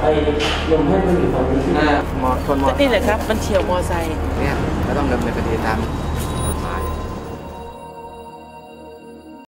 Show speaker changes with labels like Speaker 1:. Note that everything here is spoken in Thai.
Speaker 1: ไอ้ยมให้มันอยู่ตรงนี้
Speaker 2: มอชนมอ
Speaker 3: นี่แหละครับมันเฉี่ยวมอไซค์
Speaker 2: เนี่ยก็ต้องดำเนินคดีตาม